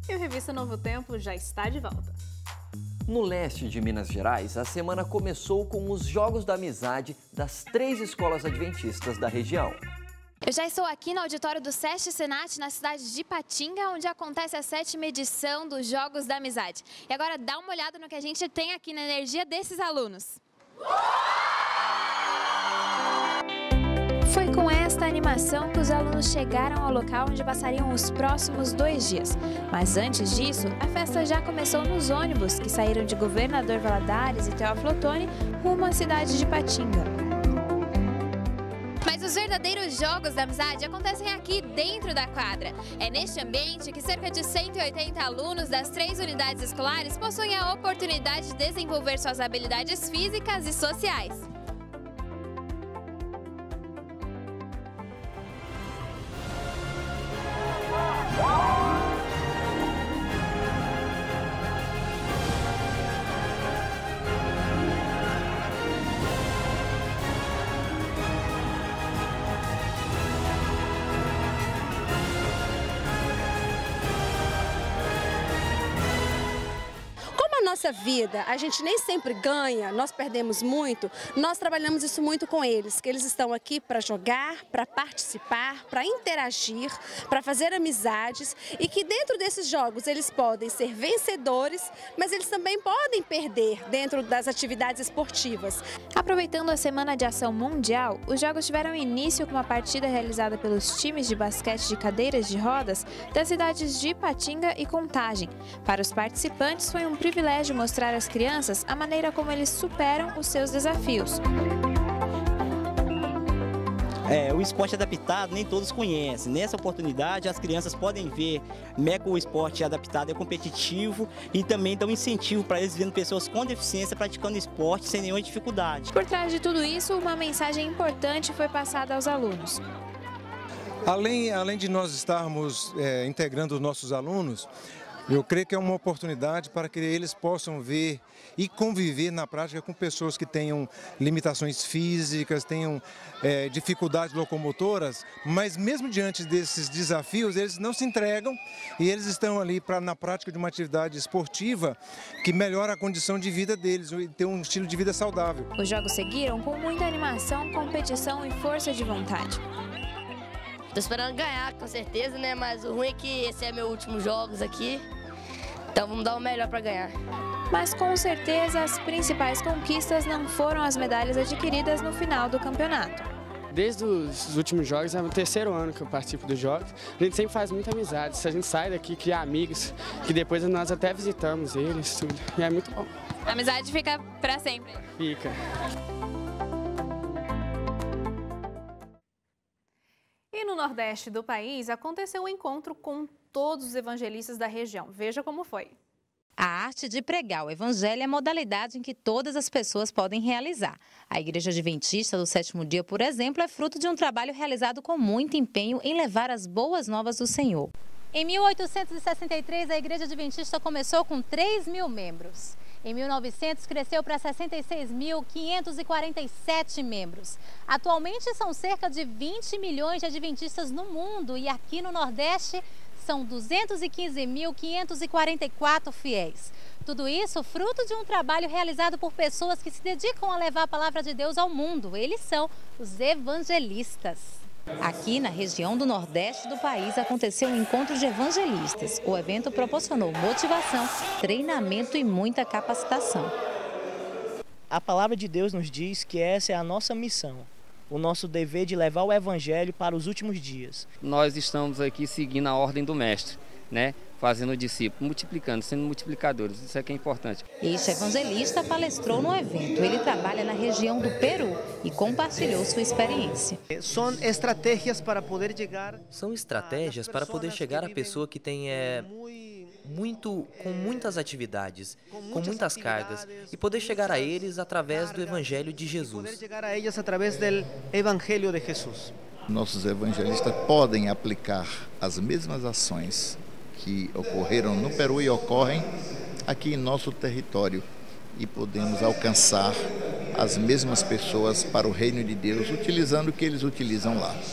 E o Revista Novo Tempo já está de volta. No leste de Minas Gerais, a semana começou com os Jogos da Amizade das 3 escolas adventistas da região. Eu já estou aqui no auditório do SESC Senat, na cidade de Ipatinga, onde acontece a 7ª edição dos Jogos da Amizade. E agora dá uma olhada no que a gente tem aqui na energia desses alunos. Foi com esta animação que os alunos chegaram ao local onde passariam os próximos 2 dias. Mas antes disso, a festa já começou nos ônibus que saíram de Governador Valadares e Teófilo Otoni rumo à cidade de Ipatinga. Mas os verdadeiros Jogos da Amizade acontecem aqui dentro da quadra. É neste ambiente que cerca de 180 alunos das 3 unidades escolares possuem a oportunidade de desenvolver suas habilidades físicas e sociais. Nossa vida, a gente nem sempre ganha, nós perdemos muito, nós trabalhamos isso muito com eles, que eles estão aqui para jogar, para participar, para interagir, para fazer amizades e que dentro desses jogos eles podem ser vencedores, mas eles também podem perder dentro das atividades esportivas. Aproveitando a Semana de Ação Mundial, os jogos tiveram início com uma partida realizada pelos times de basquete de cadeiras de rodas das cidades de Ipatinga e Contagem. Para os participantes foi um privilégio mostrar às crianças a maneira como eles superam os seus desafios. O esporte adaptado nem todos conhecem. Nessa oportunidade, as crianças podem ver como é que o esporte adaptado é competitivo e também dá um incentivo para eles vendo pessoas com deficiência praticando esporte sem nenhuma dificuldade. Por trás de tudo isso, uma mensagem importante foi passada aos alunos. Além de nós estarmos integrando os nossos alunos, eu creio que é uma oportunidade para que eles possam ver e conviver na prática com pessoas que tenham limitações físicas, tenham dificuldades locomotoras, mas mesmo diante desses desafios, eles não se entregam e eles estão ali na prática de uma atividade esportiva que melhora a condição de vida deles e ter um estilo de vida saudável. Os jogos seguiram com muita animação, competição e força de vontade. Tô esperando ganhar, com certeza, né? Mas o ruim é que esse é meu último jogos aqui. Então vamos dar o melhor para ganhar. Mas com certeza as principais conquistas não foram as medalhas adquiridas no final do campeonato. Desde os últimos jogos, é o 3º ano que eu participo dos jogos. A gente sempre faz muita amizade. Se a gente sai daqui, cria amigos, que depois nós até visitamos eles, tudo. E é muito bom. A amizade fica para sempre. Fica. E no Nordeste do país aconteceu um encontro com todos os evangelistas da região. Veja como foi. A arte de pregar o evangelho é a modalidade em que todas as pessoas podem realizar. A Igreja Adventista do 7º Dia, por exemplo, é fruto de um trabalho realizado com muito empenho em levar as boas novas do Senhor. Em 1863, a Igreja Adventista começou com 3.000 membros. Em 1900, cresceu para 66.547 membros. Atualmente, são cerca de 20 milhões de adventistas no mundo e aqui no Nordeste são 215.544 fiéis. Tudo isso fruto de um trabalho realizado por pessoas que se dedicam a levar a palavra de Deus ao mundo. Eles são os evangelistas. Aqui na região do Nordeste do país aconteceu um encontro de evangelistas. O evento proporcionou motivação, treinamento e muita capacitação. A palavra de Deus nos diz que essa é a nossa missão, o nosso dever de levar o evangelho para os últimos dias. Nós estamos aqui seguindo a ordem do mestre, né? Fazendo discípulos, multiplicando, sendo multiplicadores, isso é que é importante. Este evangelista palestrou no evento. Ele trabalha na região do Peru e compartilhou sua experiência. São estratégias para poder chegar. São estratégias para poder chegar à pessoa que tem com muitas atividades, com muitas cargas e poder chegar a eles através do Evangelho de Jesus. Poder chegar a eles através do Evangelho de Jesus. Nossos evangelistas podem aplicar as mesmas ações que ocorreram no Peru e ocorrem aqui em nosso território e podemos alcançar as mesmas pessoas para o reino de Deus utilizando o que eles utilizam lá.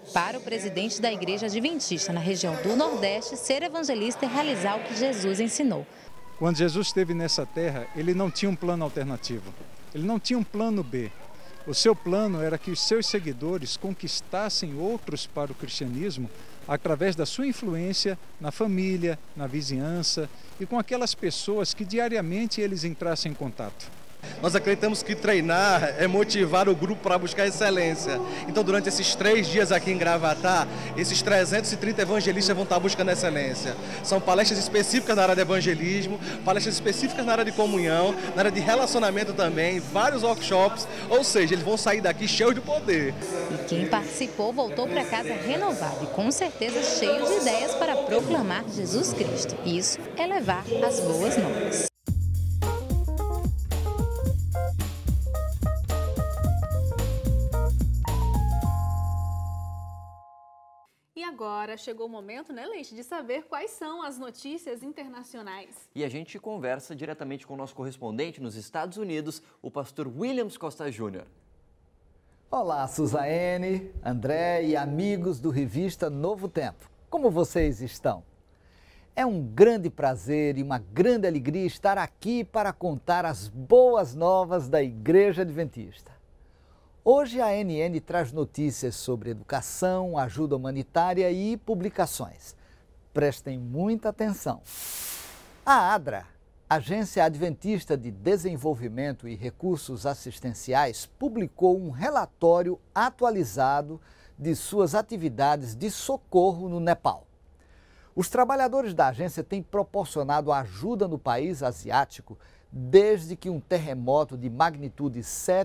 Para o presidente da Igreja Adventista na região do Nordeste, ser evangelista é realizar o que Jesus ensinou. Quando Jesus esteve nessa terra, ele não tinha um plano alternativo, ele não tinha um plano B. O seu plano era que os seus seguidores conquistassem outros para o cristianismo através da sua influência na família, na vizinhança e com aquelas pessoas que diariamente eles entrassem em contato. Nós acreditamos que treinar é motivar o grupo para buscar excelência. Então, durante esses 3 dias aqui em Gravatá, esses 330 evangelistas vão estar buscando excelência. São palestras específicas na área de evangelismo, palestras específicas na área de comunhão, na área de relacionamento também, vários workshops, ou seja, eles vão sair daqui cheios de poder. E quem participou voltou para casa renovado e com certeza cheio de ideias para proclamar Jesus Cristo. Isso é levar as boas novas. E agora chegou o momento, né, Leite, de saber quais são as notícias internacionais. E a gente conversa diretamente com o nosso correspondente nos Estados Unidos, o pastor Williams Costa Júnior. Olá, Suzaene, André e amigos do Revista Novo Tempo. Como vocês estão? É um grande prazer e uma grande alegria estar aqui para contar as boas novas da Igreja Adventista. Hoje a ANN traz notícias sobre educação, ajuda humanitária e publicações. Prestem muita atenção. A ADRA, Agência Adventista de Desenvolvimento e Recursos Assistenciais, publicou um relatório atualizado de suas atividades de socorro no Nepal. Os trabalhadores da agência têm proporcionado ajuda no país asiático desde que um terremoto de magnitude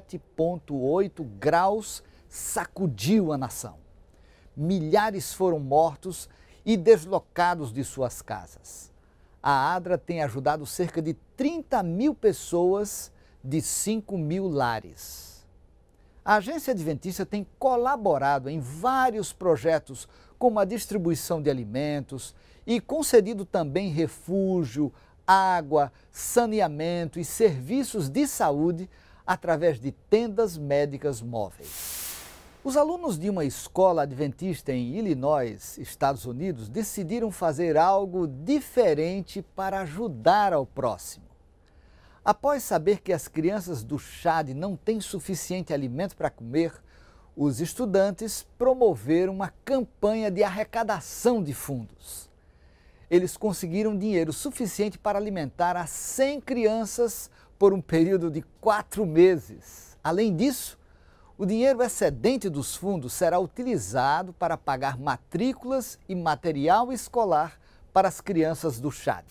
7,8 graus sacudiu a nação. Milhares foram mortos e deslocados de suas casas. A ADRA tem ajudado cerca de 30 mil pessoas de 5 mil lares. A Agência Adventista tem colaborado em vários projetos, como a distribuição de alimentos e concedido também refúgio, água, saneamento e serviços de saúde através de tendas médicas móveis. Os alunos de uma escola adventista em Illinois, Estados Unidos, decidiram fazer algo diferente para ajudar ao próximo. Após saber que as crianças do Chad não têm suficiente alimento para comer, os estudantes promoveram uma campanha de arrecadação de fundos. Eles conseguiram dinheiro suficiente para alimentar a 100 crianças por um período de 4 meses. Além disso, o dinheiro excedente dos fundos será utilizado para pagar matrículas e material escolar para as crianças do Chad.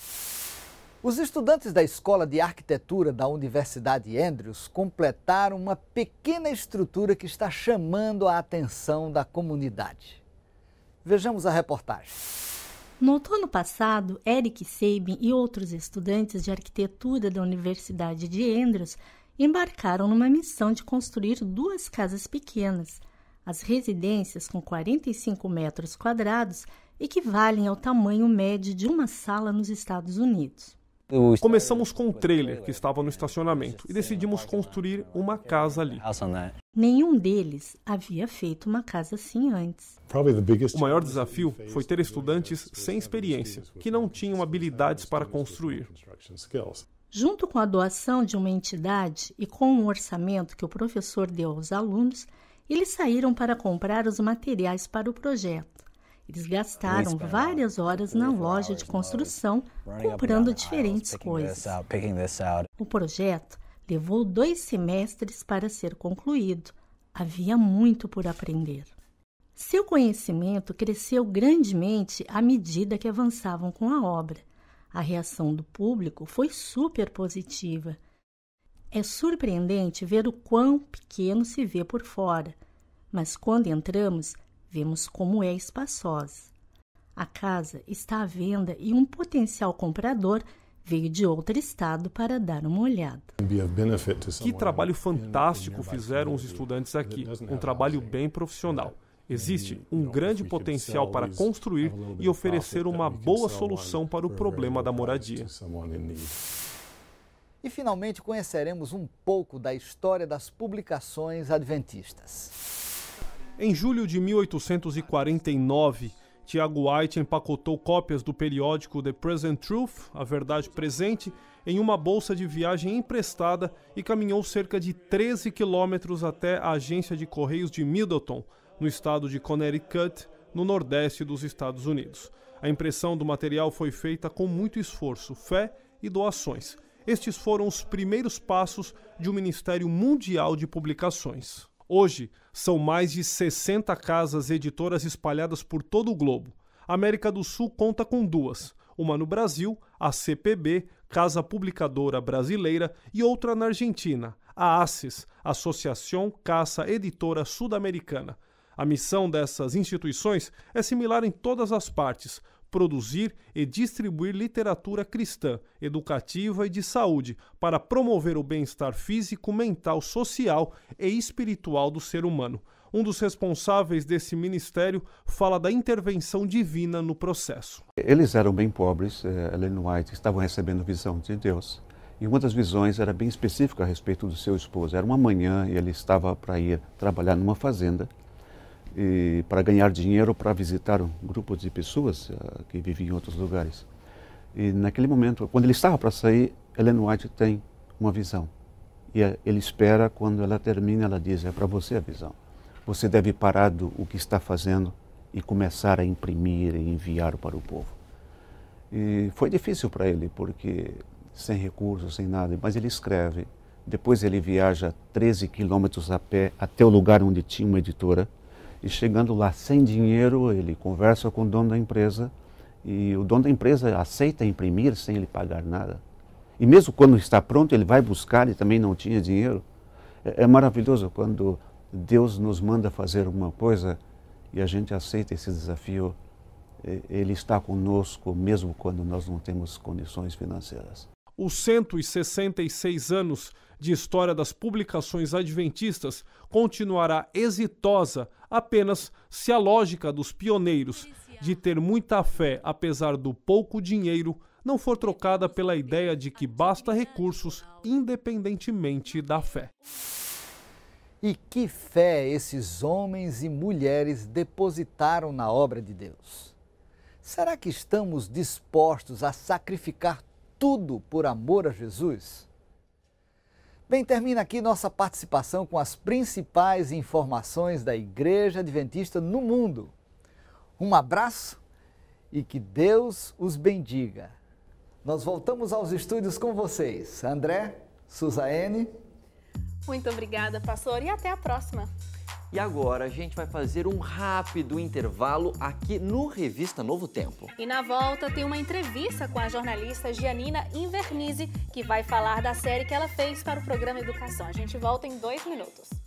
Os estudantes da Escola de Arquitetura da Universidade Andrews completaram uma pequena estrutura que está chamando a atenção da comunidade. Vejamos a reportagem. No outono passado, Eric Sabin e outros estudantes de arquitetura da Universidade de Andrews embarcaram numa missão de construir 2 casas pequenas. As residências, com 45 metros quadrados, equivalem ao tamanho médio de uma sala nos Estados Unidos. Começamos com um trailer que estava no estacionamento e decidimos construir uma casa ali. Nenhum deles havia feito uma casa assim antes. O maior desafio foi ter estudantes sem experiência, que não tinham habilidades para construir. Junto com a doação de uma entidade e com um orçamento que o professor deu aos alunos, eles saíram para comprar os materiais para o projeto. Eles gastaram várias horas na loja de construção comprando diferentes coisas. O projeto levou 2 semestres para ser concluído. Havia muito por aprender. Seu conhecimento cresceu grandemente à medida que avançavam com a obra. A reação do público foi super positiva. É surpreendente ver o quão pequeno se vê por fora, mas quando entramos, vemos como é espaçosa. A casa está à venda e um potencial comprador veio de outro estado para dar uma olhada. Que trabalho fantástico fizeram os estudantes aqui, um trabalho bem profissional. Existe um grande potencial para construir e oferecer uma boa solução para o problema da moradia. E finalmente conheceremos um pouco da história das publicações adventistas. Em julho de 1849, Tiago White empacotou cópias do periódico The Present Truth, A Verdade Presente, em uma bolsa de viagem emprestada e caminhou cerca de 13 quilômetros até a agência de correios de Middleton, no estado de Connecticut, no nordeste dos Estados Unidos. A impressão do material foi feita com muito esforço, fé e doações. Estes foram os primeiros passos de um Ministério Mundial de Publicações. Hoje, são mais de 60 casas editoras espalhadas por todo o globo. A América do Sul conta com duas, uma no Brasil, a CPB, Casa Publicadora Brasileira, e outra na Argentina, a ACES, Associação Casa Editora Sudamericana. A missão dessas instituições é similar em todas as partes: produzir e distribuir literatura cristã, educativa e de saúde, para promover o bem-estar físico, mental, social e espiritual do ser humano. Um dos responsáveis desse ministério fala da intervenção divina no processo. Eles eram bem pobres, Ellen White, estavam recebendo visão de Deus. E uma das visões era bem específica a respeito do seu esposo. Era uma manhã e ele estava para ir trabalhar numa fazenda, e para ganhar dinheiro para visitar um grupo de pessoas que viviam em outros lugares. E naquele momento, quando ele estava para sair, Ellen White tem uma visão. E ele espera, quando ela termina, ela diz: é para você a visão. Você deve parar o que está fazendo e começar a imprimir e enviar para o povo. E foi difícil para ele, porque sem recursos, sem nada, mas ele escreve. Depois ele viaja 13 quilômetros a pé até o lugar onde tinha uma editora. E chegando lá sem dinheiro, ele conversa com o dono da empresa e o dono da empresa aceita imprimir sem ele pagar nada. E mesmo quando está pronto, ele vai buscar e também não tinha dinheiro. É maravilhoso quando Deus nos manda fazer uma coisa e a gente aceita esse desafio. Ele está conosco mesmo quando nós não temos condições financeiras. Os 166 anos de história das publicações adventistas continuará exitosa apenas se a lógica dos pioneiros de ter muita fé apesar do pouco dinheiro não for trocada pela ideia de que basta recursos independentemente da fé. E que fé esses homens e mulheres depositaram na obra de Deus? Será que estamos dispostos a sacrificar tudo por amor a Jesus? Bem, termina aqui nossa participação com as principais informações da Igreja Adventista no mundo. Um abraço e que Deus os bendiga. Nós voltamos aos estúdios com vocês. André, Suzaene. Muito obrigada, pastor, e até a próxima. E agora a gente vai fazer um rápido intervalo aqui no Revista Novo Tempo. E na volta tem uma entrevista com a jornalista Gianina Invernizzi, que vai falar da série que ela fez para o programa Educação. A gente volta em 2 minutos.